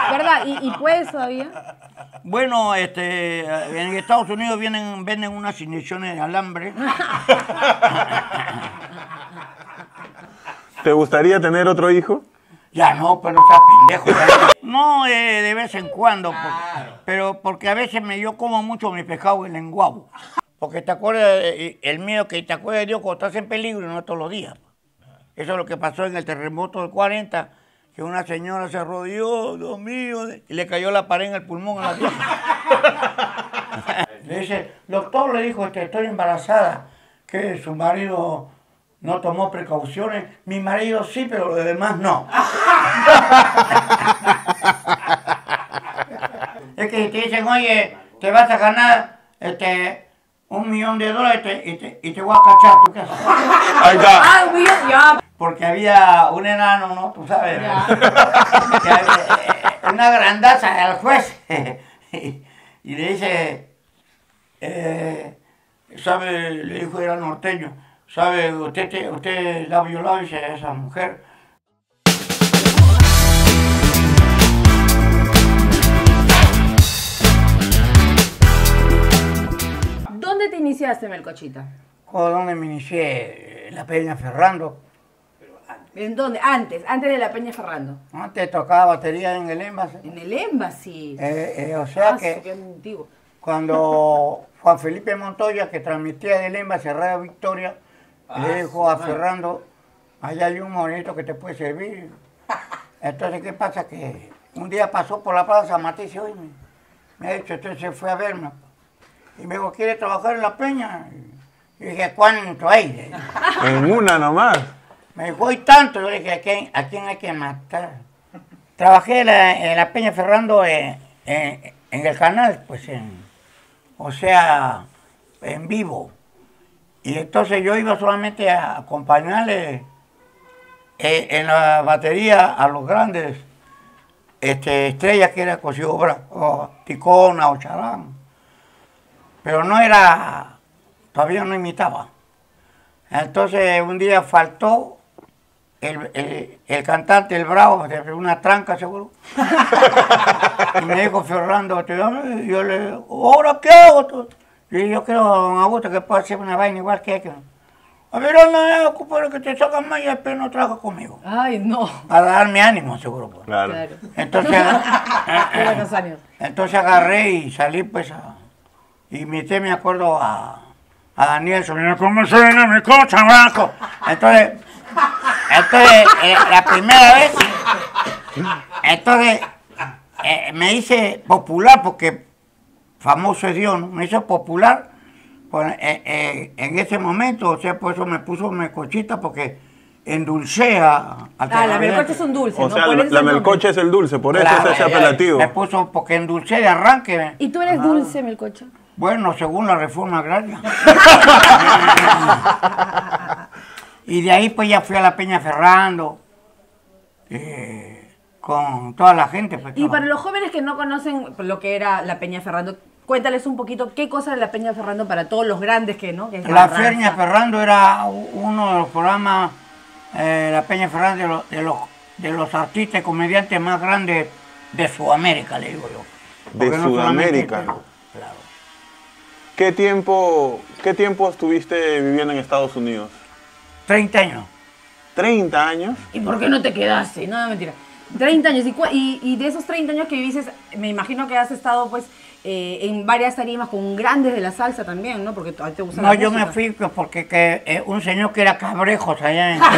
¿Verdad? ¿Y puedes todavía? Bueno, en Estados Unidos venden unas inyecciones de alambre. ¿Te gustaría tener otro hijo? Ya no, pero está pendejo. No, de vez en cuando, pero porque a veces yo como mucho mi pescado en lenguado. Porque te acuerdas, el miedo que te acuerdas de Dios cuando estás en peligro y no todos los días. Eso es lo que pasó en el terremoto del 40, que una señora se arrodilló, Dios mío, y le cayó la pared en el pulmón a la vieja. Le dice, el doctor le dijo, estoy embarazada, que su marido no tomó precauciones. Mi marido sí, pero los demás no. Es que te dicen, oye, te vas a ganar $1.000.000 y te voy a cachar, ¿tú qué haces? Ahí está. Ah, ya. Porque había un enano, ¿no? Tú sabes, una grandaza al juez. Y le dice, ¿sabe? Le dijo, era norteño, ¿sabe? Usted la violó, dice, a esa mujer. ¿Dónde te iniciaste, Melcochita? ¿Dónde me inicié? La Peña Ferrando. ¿En dónde? Antes de la Peña Ferrando. Antes tocaba batería en el Embassy. En el Embassy. O sea qué que antiguo. cuando Juan Felipe Montoya, que transmitía del Embassy a Radio Victoria, le dijo a Ferrando, allá hay un monito que te puede servir. Entonces, ¿qué pasa? Que un día pasó por la plaza San Mauricio y me ha dicho, entonces se fue a verme. Y me dijo, ¿quiere trabajar en la Peña? Y dije, ¿cuánto hay? En una nomás. Me dijo, ¿y tanto? Yo le dije, ¿a quién hay que matar? Trabajé en la Peña Ferrando en el canal, pues, o sea, en vivo. Y entonces yo iba solamente a acompañarle en la batería a los grandes estrellas que era Cosío o Ticona o Charán. Pero no era, todavía no imitaba. Entonces un día faltó el cantante, el Bravo, de una tranca seguro. Y me dijo Fernando, yo le digo, ¿ahora qué hago? Y yo creo, don Augusto, que puede hacer una vaina igual que él. A ver, no, compadre, que te sacan más y después no trabaja conmigo. Ay, no. Para darme ánimo, seguro. Pues. Claro. Entonces, Qué buenos años. Entonces agarré y salí, pues, imité, me acuerdo, a Daniel, ¿cómo suena mi coche, blanco? Entonces, la primera vez, me hice popular, porque famoso es Dios, ¿no? Me hizo popular pues, en ese momento, o sea, por eso me puso Melcochita, porque endulcé a la Melcocha es un dulce, o ¿no? sea, la Melcocha es el dulce, por eso es ese apelativo. Me puso porque endulcé de arranque. ¿Y tú eres dulce, Melcocha? Bueno, según la reforma agraria. Y de ahí pues ya fui a la Peña Ferrando, con toda la gente. Pues, y para los jóvenes que no conocen lo que era la Peña Ferrando, cuéntales un poquito qué cosa era la Peña Ferrando para todos los grandes que, ¿no? Que es la Peña Ferrando era uno de los programas, la Peña Ferrando de los artistas y comediantes más grandes de Sudamérica, le digo yo. De Sudamérica. Claro. ¿Qué tiempo estuviste viviendo en Estados Unidos? 30 años. ¿30 años? ¿Y por qué no te quedaste? No, mentira. 30 años. Y de esos 30 años que viviste, me imagino que has estado pues en varias tarimas con grandes de la salsa también, ¿no? Porque a ti te gusta la música. Yo me fui porque un señor que era Cabrejos allá en...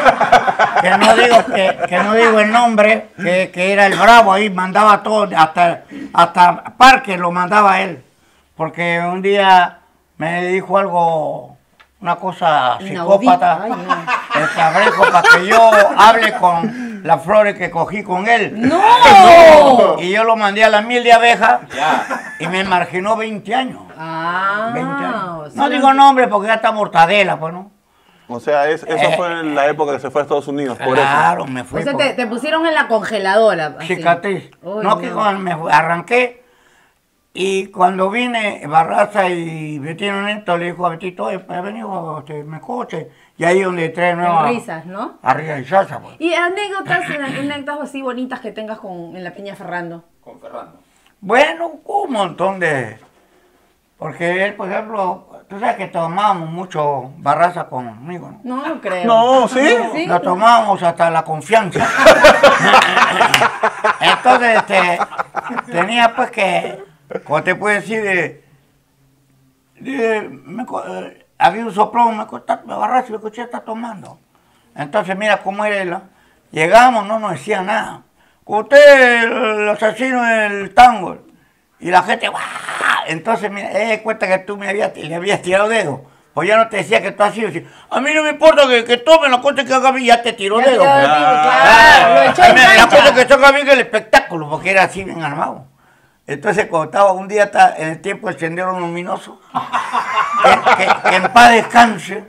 que no digo el nombre, que era el Bravo ahí, mandaba todo, hasta Parque lo mandaba él. Porque un día me dijo algo, una cosa psicópata, ay, no. el Cabrejo, para que yo hable con las flores que cogí con él. ¡No! Y yo lo mandé a la miel de abeja y me marginó 20 años. 20 años. No digo nombre porque ya está Mortadela, pues, ¿no? O sea, eso fue en la época que se fue a Estados Unidos, por eso. Claro, me fui. O sea, te pusieron en la congeladora. Así. Cicatriz. Uy, no, que cuando me arranqué, y cuando vine, Barraza y Betino Neto le dijo a Betito, he venido Melcocha, Y ahí donde entré de nuevo En risas, ¿no? a Risa y Salsa, pues. Y anécdotas así bonitas que tengas en la Peña Ferrando. Con Ferrando. Bueno, un montón de... Porque él, por ejemplo, tú sabes que tomábamos mucho barraza conmigo, ¿no? No, no creo. No, ¿sí? ¿Sí? Lo tomábamos hasta la confianza. Entonces, tenía pues que, como te puedo decir, había un soplón, me barraza y me escuché, está tomando. Entonces, mira cómo era él, ¿no? Llegamos, no nos decía nada. Usted, el asesino del tango. Y la gente, ¡guau! Entonces, mira, cuenta que tú le habías tirado dedo. Pues ya no te decía que tú has sido así. A mí no me importa que tomen la cosa que haga bien, ya te tiró dedo. Claro, lo echó en La cosa cancha. que toca bien el espectáculo, porque era así bien armado. Entonces, cuando estaba un día en el tiempo del Sendero Luminoso, que en paz descanse,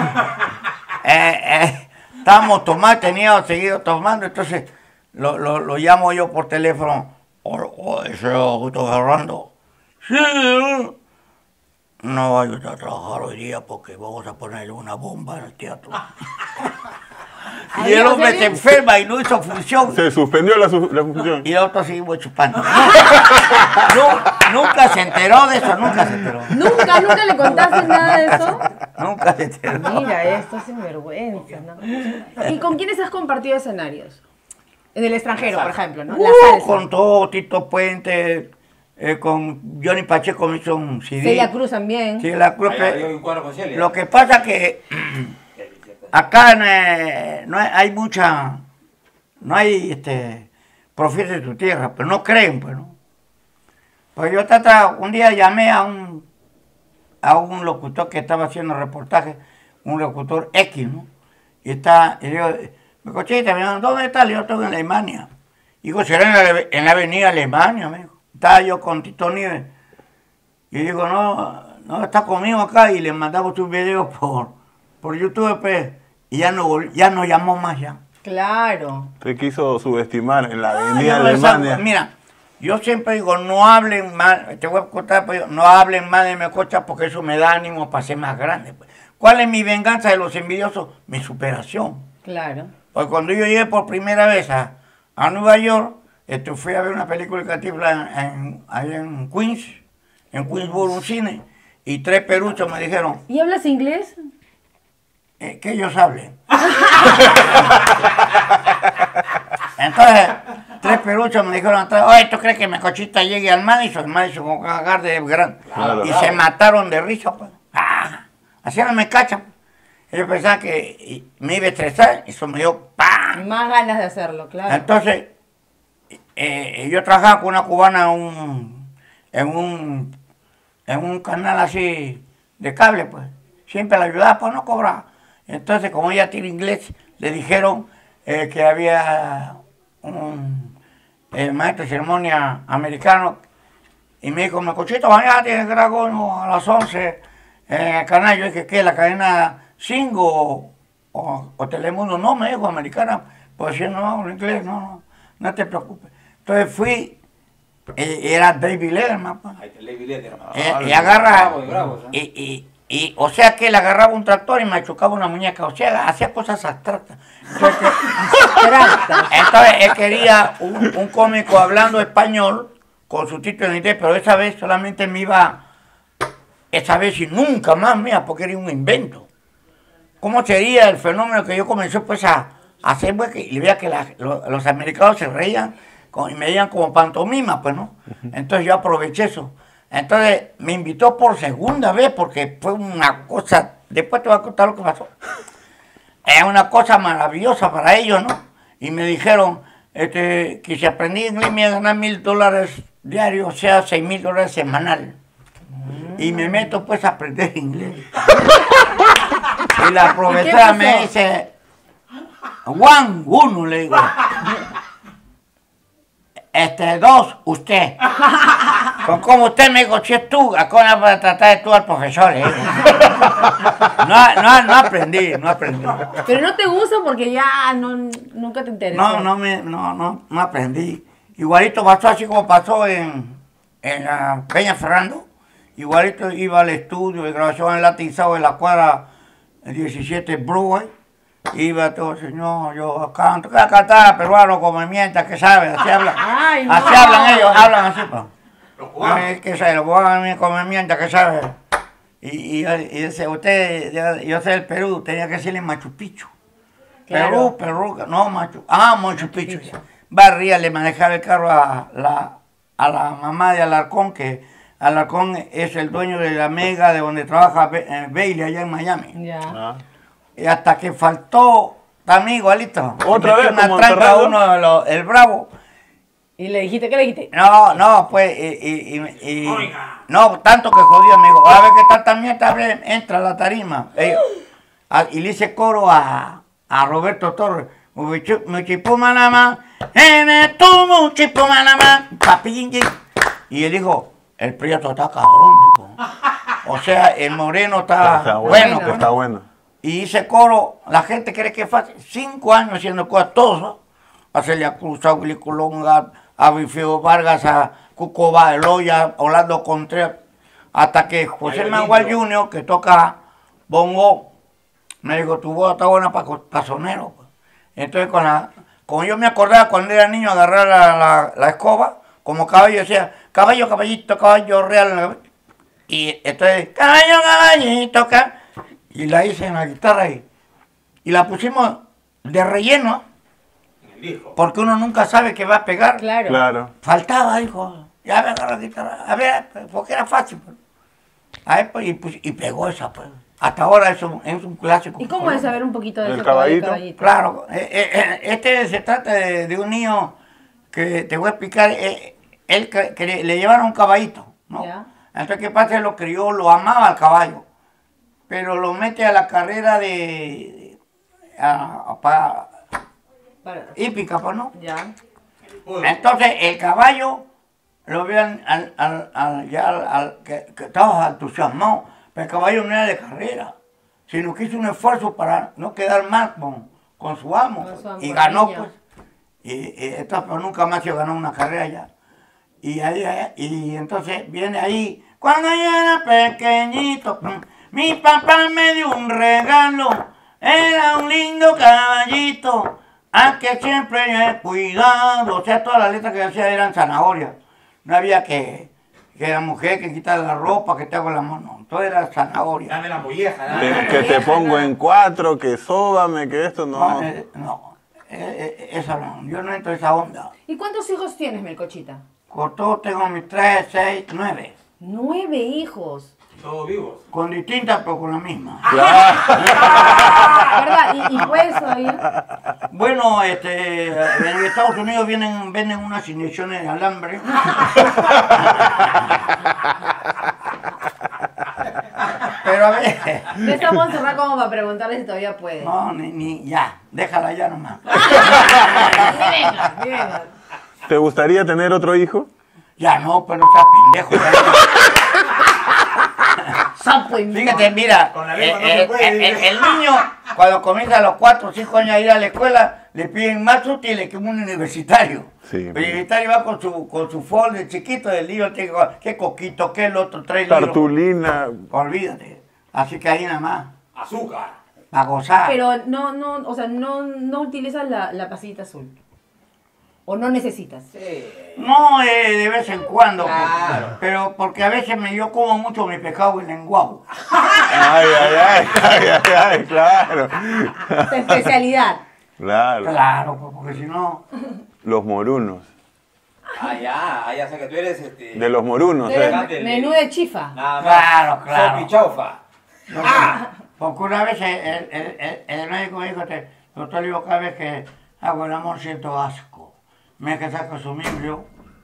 estábamos tomando, tenía seguido tomando, entonces lo llamo yo por teléfono. Ese Augusto Ferrando. Sí, no vaya a trabajar hoy día porque vamos a ponerle una bomba en el teatro. Y el hombre se enferma y no hizo función. Se suspendió la función. Y nosotros seguimos chupando. Nunca se enteró de eso, nunca se enteró. ¿Nunca le contaste nada de eso? Nunca se enteró. Mira, esto es sinvergüenza, ¿no? ¿Y con quiénes has compartido escenarios? En el extranjero, por ejemplo, ¿no? La salsa. Con todo, Tito Puente, con Johnny Pacheco me hizo un CD. Celia Cruz también. Sí, la Cruz. Ahí un cuadro con Celia. Lo que pasa que acá no hay mucha, no hay profetas de tu tierra, pero no creen, pues, ¿no? Pues yo un día llamé a un locutor que estaba haciendo reportaje, un locutor X, ¿no? Y yo, me cochita, me dijo, ¿dónde está? Yo estoy en Alemania. Digo, será en la avenida Alemania, me dijo. Estaba yo con Tito Nieves. Y digo, no, está conmigo acá, y le mandamos sus videos por YouTube, pues, y ya no llamó más ya. Claro. Te quiso subestimar en la avenida Yo no Alemania. sabía. Mira, yo siempre digo, no hablen mal, te voy a contar, pues, no hablen mal de mi cocha porque eso me da ánimo para ser más grande. Pues. ¿Cuál es mi venganza de los envidiosos? Mi superación. Claro. Pues cuando yo llegué por primera vez a Nueva York, fui a ver una película de Cantinflas ahí en Queens, en Queensboro, un cine, y 3 peruchos me dijeron, ¿Y hablas inglés? que ellos hablen. Entonces, 3 peruchos me dijeron atrás, oye, ¿tú crees que mi cochita llegue al Madison? El Madison con cagar de grande. Claro. Y se mataron de risa, pues. Así no me cachan. Ellos pensaban que me iba a estresar, y eso me dio ¡pam! Más ganas de hacerlo, claro. Entonces, yo trabajaba con una cubana en un canal así de cable, pues. Siempre la ayudaba, pues no cobraba. Entonces, como ella tiene inglés, le dijeron que había un maestro de ceremonia americano, y me dijo, Mecochito, mañana tienes que ir a las 11 en el canal. Yo dije, ¿qué? ¿La cadena Singo o Telemundo? No, me dijo, americana. Pues yo no hablo inglés, no te preocupes. Entonces fui, era David Letterman, pues. Ahí está David Letterman. Y agarra, Bravo, bravo, ¿no? o sea que él agarraba un tractor y me chocaba una muñeca, o sea, hacía cosas abstractas. Entonces él quería un cómico hablando español con subtítulos en inglés, pero esa vez solamente me iba, esa vez y nunca más, mira, porque era un invento. ¿Cómo sería el fenómeno que yo comencé pues a hacer? Pues, y veía que los americanos se reían y me veían como pantomima, pues, ¿no? Entonces yo aproveché eso. Entonces me invitó por segunda vez porque fue una cosa, después te voy a contar lo que pasó. Es una cosa maravillosa para ellos, ¿no? Y me dijeron que si aprendí inglés me iba a ganar $1,000 diarios, o sea, $6,000 semanal. Y me meto pues a aprender inglés. Y la profesora me dice, Juan, 1, le digo. 2, usted. Con como usted me dijo, si es tú, ¿a cómo vas a tratar de tú al profesor? No aprendí. Pero no te gusta porque ya nunca te interesó. No aprendí. Igualito pasó así como pasó en la Peña Ferrando. Igualito iba al estudio de grabación en Latin South de la cuadra 17 Broadway. Iba todo, señor, yo canto, que cantar peruano como mienta, que sabe, así hablan. Ay, no. Así hablan ellos, hablan así, pues. Ay, que sabe, los cubanos come mienta, que sabe. Y dice, usted, yo soy del Perú, tenía que decirle Machu Picchu. Claro. Perú, no, Machu Picchu. Barría, le manejaba el carro a la mamá de Alarcón, que Alarcón es el dueño de la mega de donde trabaja Bailey allá en Miami. Ya. Ah. Y hasta que faltó, también igualito. ¿Otra Metió vez como una en tranca a Ferrero? uno de el Bravo. ¿Y le dijiste? ¿Qué le dijiste? No, pues, no, tanto que jodió, me dijo, a ver qué tal también, entra a la tarima. Y le hice coro a Roberto Torres. Muchipumanama, muchipumanama, papingi. Y él dijo, el Prieto está cabrón, dijo. O sea, el Moreno está bueno. Está pues. bueno. Y hice coro, la gente cree que es fácil. 5 años haciendo cosas, todos. A Celia Cruz, a Willy Colonga, a Bifeo Vargas, a Cuco Baloya, Orlando Contreras. Hasta que José Manuel Jr., que toca bongo, me dijo, tu voz está buena para sonero. Pues. Entonces, como yo me acordaba cuando era niño, agarrar la escoba, como caballo, decía, caballo, caballito, caballo real. Y entonces, caballo, caballito, y la hice en la guitarra y la pusimos de relleno, porque uno nunca sabe que va a pegar. Claro. Claro. Faltaba, dijo, ya me agarró la guitarra, a ver, porque era fácil. Pues. A ver, pues, y pegó esa, pues. Hasta ahora es un clásico. ¿Y cómo es saber un poquito de ¿El ese caballito? Claro, se trata de un niño que te voy a explicar, él que le llevaron un caballito, ¿no? Ya. Entonces, ¿qué pasa? Él lo crió, lo amaba al caballo, pero lo mete a la carrera hípica, pues, ¿no? Ya. Entonces, el caballo lo vean que estaba entusiasmado, pero el caballo no era de carrera, sino que hizo un esfuerzo para no quedar mal con su amo, Con su amo, y con ganó, el niño. pues. Entonces, pues, nunca más se ganó una carrera ya. Y entonces viene ahí, cuando yo era pequeñito, mi papá me dio un regalo, era un lindo caballito, al que siempre yo he cuidado. O sea, todas las letras que hacía eran zanahorias. No había que la mujer que quita la ropa, que te hago la mano, todo era zanahoria. Dame la molleja, Que te pongo en 4, que sóbame, que esto no. Eso no, yo no entro en esa onda. ¿Y cuántos hijos tienes, Melcochita? Con todo tengo mis 3, 6, 9. 9 hijos. Todos vivos. Con distintas, pero con la misma. ¿Verdad? ¿Y puedes oír? Bueno, en Estados Unidos venden unas inyecciones de alambre. Pero a ver. No estamos cerrados como para preguntarle si todavía puede. No, ya, déjala ya nomás. Ni vengas. ¿Te gustaría tener otro hijo? Ya no, pero está pendejo. Sapo y Fíjate, mira, Con la lengua no se puede. el niño, cuando comienza a los 4 o 5 años a ir a la escuela, le piden más útiles que un universitario. Sí. El universitario va con su folder chiquito del libro, qué coquito, qué el otro, 3 libros. Cartulina. Olvídate. Así que ahí nada más, Azúcar. a gozar. Pero o sea, no utilizas la pasillita azul. ¿O no necesitas? Sí. No, de vez en cuando. Claro. Pero porque a veces yo como mucho mi pescado y lenguado. Ay, claro. Tu especialidad. Claro. Claro, pues, porque si no... Los morunos. Ya sé que tú eres De los morunos, Menú de chifa. Nada más. Claro, claro. Sopichaufa. Porque una vez el médico me dijo, doctor, yo cada vez que hago el amor siento asco. Me que saco su miembro.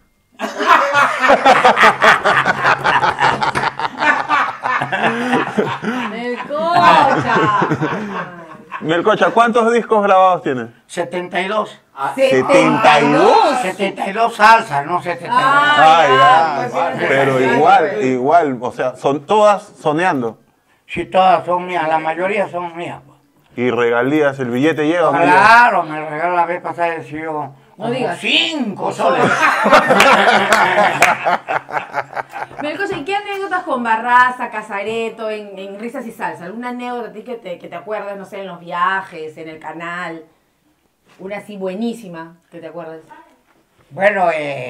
Melcocha. Melcocha, ¿cuántos discos grabados tienes? 72. 72. 72 salsas, no 72. Ay, ya. pues, Pero igual, o sea, son todas soneando. Sí, todas son mías, la mayoría son mías. Y regalías, el billete llega. ¿o no llega? Claro, me regaló la vez pasada y yo... No digas. 5 soles. Melcocha, ¿y qué anécdotas con Barraza, Casareto, en Risas y Salsa? ¿Alguna anécdota a ti que te acuerdas, no sé, en los viajes, en el canal? Una así buenísima que te acuerdes. Bueno,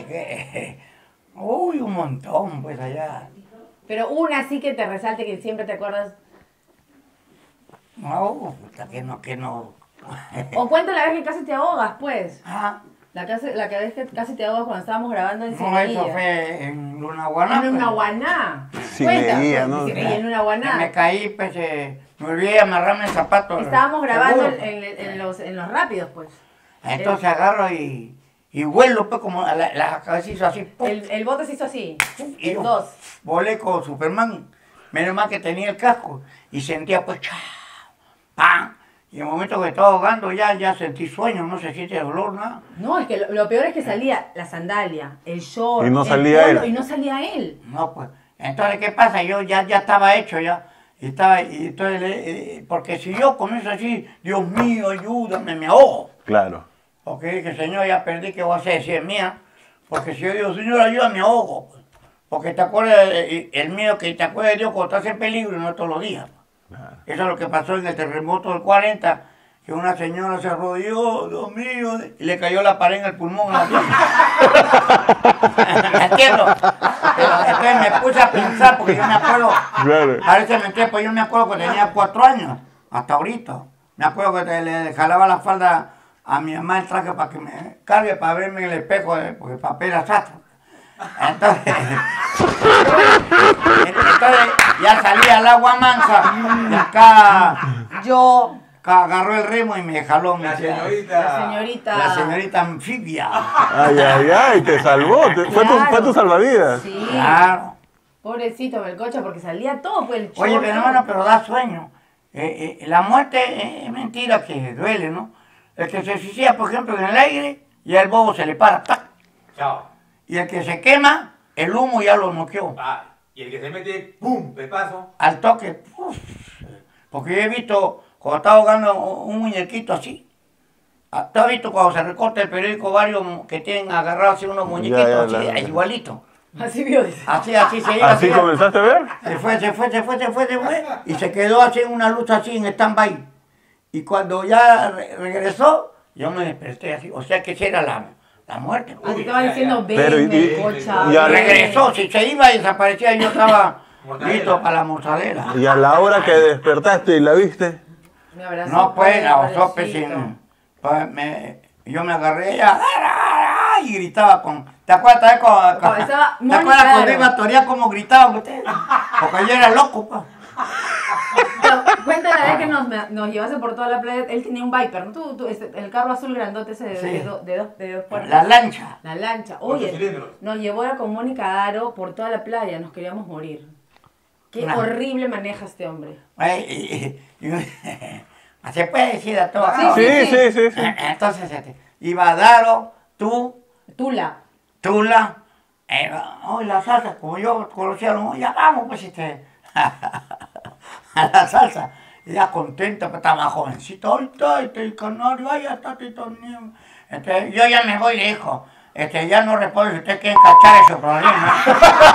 uy, un montón, pues allá. Pero una así que te resalte, que siempre te acuerdas. No, puta, que no. O cuenta la vez que casi te ahogas, pues. Ah, La vez que casi te ahogas cuando estábamos grabando en no, Cieneguilla. eso fue en Lunahuaná. En una pues. guaná. Cieneguilla, ¿no? Y en una guaná. Me caí, pues, me olvidé de amarrarme el zapato. Estábamos grabando seguro. en los rápidos, pues. Entonces agarro y vuelo, pues, como la cabeza hizo así. ¡pum! El bote se hizo así. Y En yo dos. volé con Superman. Menos mal que tenía el casco. Y sentía, pues, ¡chao! ¡Pam! Y en el momento que estaba ahogando ya sentí sueño, no se siente dolor, nada. No, es que lo peor es que salía la sandalia, el short, Y no el salía polo, él. y no salía él. No, pues. Entonces, ¿qué pasa? Yo ya estaba hecho ya. Y entonces, porque si yo comienzo así, Dios mío, ayúdame, me ahogo. Claro. Porque dije, Señor, ya perdí, ¿qué voy a hacer? Si es mía. Porque si yo digo, Señor, ayúdame, me ahogo. Pues. Porque te acuerdas, el miedo que te acuerdas de Dios cuando estás en peligro y no todos los días. Claro. Eso es lo que pasó en el terremoto del 40, que una señora se arrodilló, Dios mío, y le cayó la pared en el pulmón. ¿Me entiendo? Pero entonces me puse a pensar, porque yo me acuerdo, Claro. parece mentira, pues yo me acuerdo que tenía 4 años, hasta ahorita. Me acuerdo que le jalaba la falda a mi mamá el traje para que me cargue, para verme en el espejo, porque el papel era sastre. Entonces ya salía al agua mansa y acá yo agarró el remo y me jaló. La La señorita. La señorita anfibia. Ay, ay, ay, te salvó. Fue tu salvavidas. Sí. Claro. Pobrecito Melcocha, porque salía todo, pues el Oye, short, pero todo. hermano, pero da sueño. La muerte es mentira que duele, ¿no? El que se suicida, por ejemplo, en el aire, y el bobo se le para, ¡tac! Chao. Y el que se quema, el humo ya lo noqueó. Ah, y el que se mete, ¡pum! Pepazo. Al toque. Uf. Porque yo he visto, cuando está ahogando un muñequito así. ¿Tú has visto cuando se recorta el periódico varios que tienen agarrados así unos muñequitos Ya, así, igualito? Así vio, dice. Así se iba. ¿Así comenzaste a ver? Se fue. Y se quedó así en una luz así en stand-by. Y cuando ya regresó, yo me desperté así. O sea que esa era la muerte. Así estaba diciendo, Pero, ven, y- Melcocha. y- ven. Regresó, si se iba y desaparecía, yo estaba Mortadela. listo para la mortadela. Y a la hora que despertaste y la viste. Me abrazó, No, pues, la pobrecito. sope sin. Pues, yo me agarré ella y gritaba con. ¿Te acuerdas Cuando estaba ¿Te acuerdas cuando Mónica, iba a torear como gritaban ustedes? Porque yo era loco, pues. Pero, cuenta la vez que nos llevaste por toda la playa. Él tenía un Viper, ¿no? El carro azul grandote ese Sí. de dos puertas. La lancha. La lancha. 8 Oye, cilindros. nos llevó con Mónica Aro por toda la playa. Nos queríamos morir. Qué Nah. horrible maneja este hombre. Se puede decir a todos. Sí, sí. Entonces, iba Daro, tú, Tula. Tula, la salsa, como yo conocía, ya vamos, pues, a la salsa. Y ya contenta, pues estaba jovencito, ahí está, el canario, ahí está, entonces, yo ya me voy lejos. Ya no respondo si usted quiere cachar ese problema.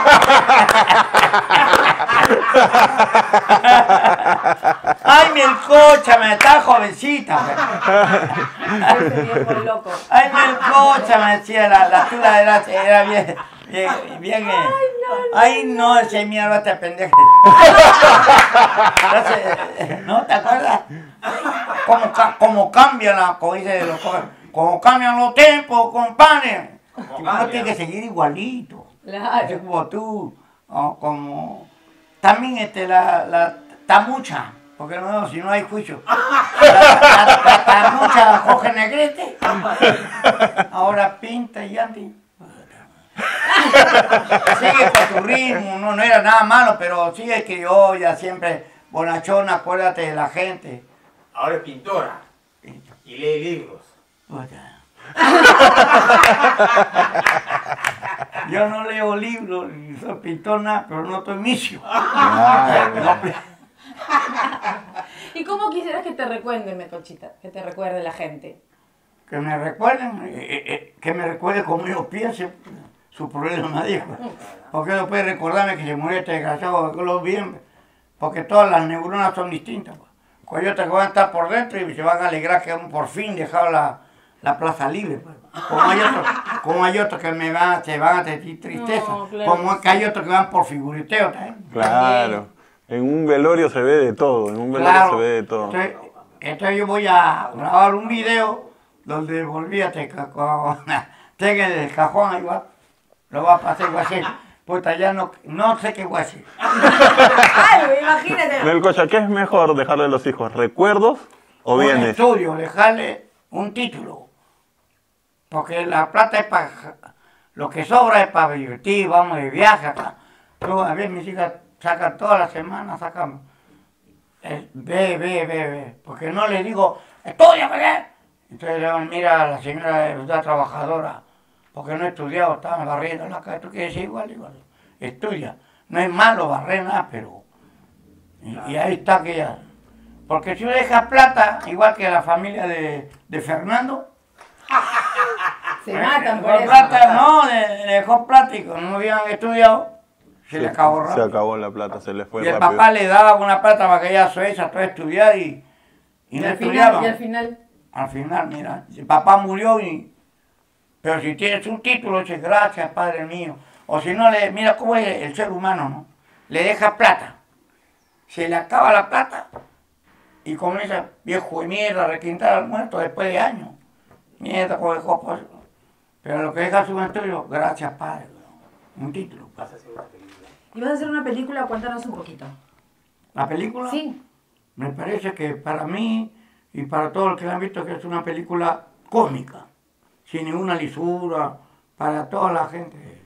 Ay, Melcocha, me está jovencita. Ese viejo loco. Ay, Melcocha, me decía, la tula era bien. Ay, no, ese mierda te pendeja. Entonces, ¿no te acuerdas? Cómo cambian como dice los jóvenes, cómo cambian los tiempos, compadre. Uno tiene que seguir igualito. Claro. Así como tú, como también la tamucha, porque no, si no hay juicio. La tamucha Jorge Negrete, ahora pinta y antes. Sigue con tu ritmo, no era nada malo, pero sigue que yo ya siempre, bonachona, acuérdate de la gente. Ahora es pintora. Y lee libros. Puta. Yo no leo libros, ni soy pintor, nada, pero no estoy misio. ¿Y cómo quisieras que te recuerden, Melcochita? Que te recuerde la gente. Que me recuerden, que me recuerde como yo pienso. su problema, dijo. Porque no puede recordarme que se murió este desgraciado que lo bien, porque todas las neuronas son distintas. Pues. Hay otras que van a estar por dentro y se van a alegrar que han por fin dejado la plaza libre. Pues. Como hay otros que se van a sentir tristeza, No, claro. como que hay otros que van por figuriteo también. Claro. En un velorio se ve de todo, en un velorio se ve de todo. Entonces yo voy a grabar un video donde volvíate tenga el cajón igual, lo va a pasar igual así. Puta, ya no sé qué voy a hacer. Ay, imagínate. Melcocha, ¿qué es mejor dejarle a los hijos? ¿Recuerdos o Un bienes? estudio, dejarle un título. Porque la plata es para... Lo que sobra es para divertir, vamos de viaje acá. Yo, a ver, mis hijas sacan todas las semanas, sacan... Ve. Porque no les digo, estudia, ¿verdad? Entonces le digo, mira, la señora es una trabajadora, porque no he estudiado, estaba barriendo la casa. ¿Tú quieres decir igual? Estudia. No es malo barrer nada, pero... Y ahí está que ya... Porque si uno deja plata, igual que la familia de Fernando... Se matan por Con eso. plata, no, le dejó plata y como no habían estudiado, se le acabó Se rápido. acabó la plata, se les fue Y el rápido. papá le daba una plata para que ella Suecia todo estudiar y no estudiaba. Y al final. Al final, mira, el papá murió pero si tienes un título, dices gracias, padre mío. O si no, mira cómo es el ser humano, ¿no? Le deja plata. Se le acaba la plata y comienza viejo de mierda, requintar al muerto después de años. Mierda, como dejó pues. Pero lo que deja su estudio, gracias, padre. Un título. ¿Y vas a hacer una película? Cuéntanos un poquito. ¿La película? Sí. Me parece que para mí y para todos los que la han visto que es una película cómica, sin ninguna lisura, para toda la gente.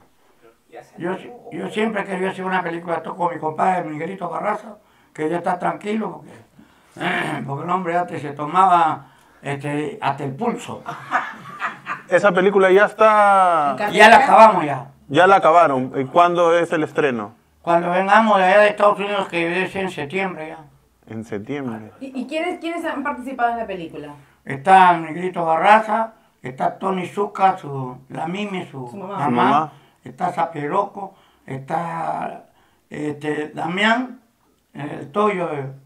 Yo siempre quería hacer una película con mi compadre Miguelito Barraza, que ya está tranquilo, porque el hombre antes se tomaba hasta el pulso. Esa película ya está... Ya la acabamos ya. Ya la acabaron. ¿Y cuándo es el estreno? Cuando vengamos de allá de Estados Unidos, que debe ser en septiembre ya. En septiembre. ¿Y quiénes han participado en la película? Está Miguelito Barraza, está Tony Zucca, la Mimi, su mamá. Su mamá. Está Zapiroco, está Damián, el Toyo,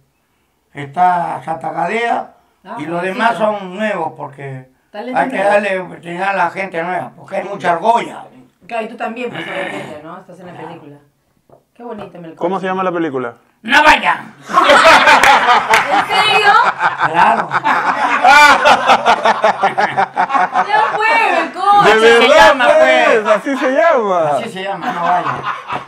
está Santa Gadea, y los demás son nuevos porque Talento hay que nuevo. darle oportunidad a la gente nueva, porque hay mucha argolla. Claro, y tú también, pues obviamente, ¿no? Estás en la película. Qué bonito, Melcocha. ¿Cómo se llama la película? ¡No vayan! ¿En serio? Claro. Ya fue, Melcocha. ¡De se verdad, llama, pues! ¡Así se llama! Así se llama, no vayan.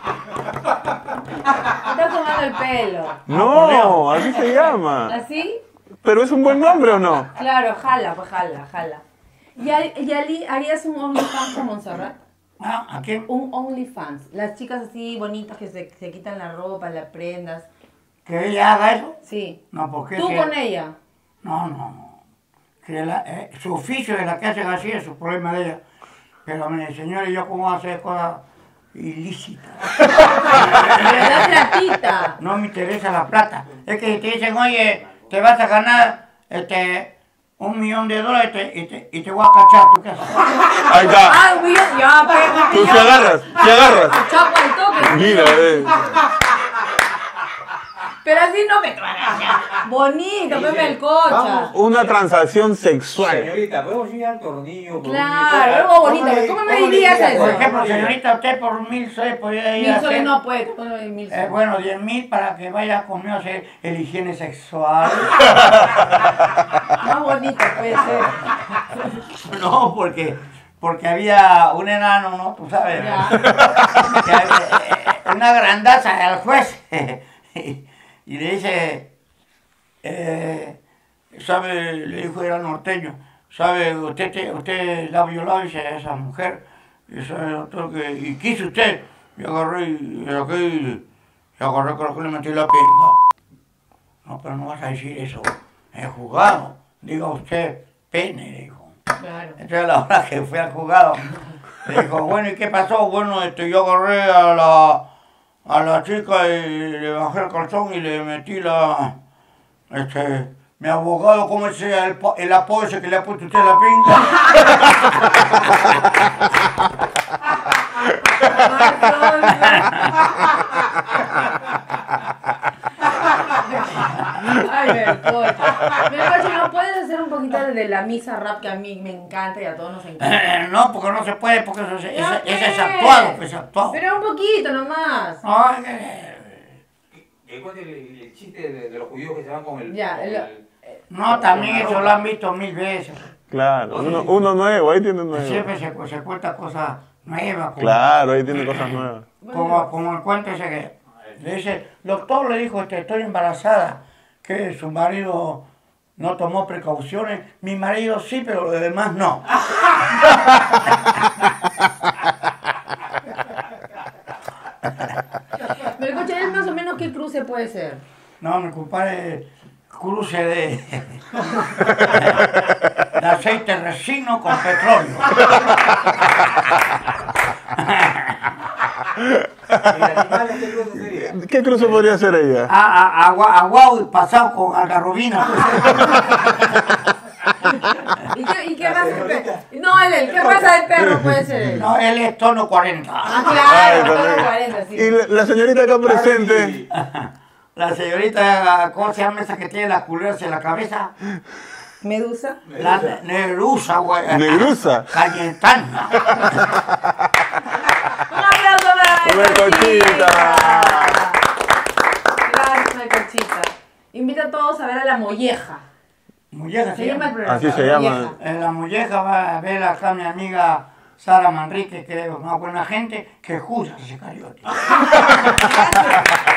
Estás tomando el pelo. No, así se llama. ¿Así? ¿Pero es un buen nombre o no? Claro, jala, pues jala. ¿Y Ali, harías un OnlyFans con Montserrat? Ah, ¿a quién? Un OnlyFans. Las chicas así bonitas que se quitan la ropa, las prendas. ¿Que ella haga eso? Sí. No, porque ¿Tú con ella? No. Que su oficio es la que hacen así, es su problema de ella. Pero, mire, señores, yo cómo hacer cosas ilícitas. Pero da platita. No me interesa la plata. Es que te dicen, oye, te vas a ganar $1.000.000 y te voy a cachar, ¿tú qué haces? Ahí está. Ah, un millón. Ya, pues. Tú se agarras. Chapo al toque. Mira, Pero así no me tragas. Bonito, pues Melcocha. una transacción sexual. Señorita, ¿podemos ir al tornillo? Claro, algo bonito. ¿Cómo me dirías eso? Por ejemplo, señorita, usted por 1.000 soles podría ir a 1.000 soles hacer... no puede. Bueno, 1.000 soles. Bueno, 10.000 para que vaya conmigo a hacer el higiene sexual. Más bonito puede ser. No, porque había un enano, ¿no? Tú sabes. Ya. Una grandaza al juez. Y le dice, ¿sabe? Le dijo, era norteño. ¿Sabe? Usted la violó, dice, a esa mujer. Y sabe, doctor, ¿y qué hizo usted? Y agarré y agarré con lo que le metí la pinga. No, pero no vas a decir eso. En juzgado. Diga usted, pene, le dijo. Claro. Entonces a la hora que fui al juzgado, le dijo, bueno, ¿y qué pasó? Bueno, yo agarré a la chica y le bajé el calzón y le metí mi abogado, ¿cómo es el apoyo ese que le ha puesto usted a la pinga? Ay, Melcoche, ¿no puedes hacer un poquito de la misa rap que a mí me encanta y a todos nos encanta? No, porque no se puede, porque eso ¿Ya ese qué? es actuado, pues actuado. Pero un poquito nomás. No, El chiste de los judíos que se van con el... Ya, con no, también eso lo han visto 1000 veces. Claro, uno nuevo, ahí tiene nuevo. Siempre se cuenta cosas nuevas. Claro, ahí tiene cosas nuevas. Como el cuento ese que le dice, el doctor le dijo, estoy embarazada, que su marido no tomó precauciones. Mi marido sí, pero los demás no. Melcoche, ¿él más o menos qué cruce puede ser? No, mi compadre cruce de aceite resino con petróleo. ¿Y el animal qué cosa sería? ¿Qué cruce podría ser ella? Aguado y pasado con algarrobina. ¿Y qué raza de perro? No, él, ¿qué raza de perro puede ser él? No, él es tono 40. Ah, claro, Ay, tono también. 40, sí. Y la señorita acá presente, La señorita, ¿cómo se llama esa que tiene las culebras en la cabeza? ¿Medusa? La Nerusa, güey. negruza. Cayetana. Un aplauso para Melcochita. Gracias, Melcochita. Invita a todos a ver a La Molleja. Molleja Se llama el programa. Así se La llama. Molleja. En la Molleja va a ver acá mi amiga Sara Manrique, que es una buena gente, que juzga ese cariote. Gracias.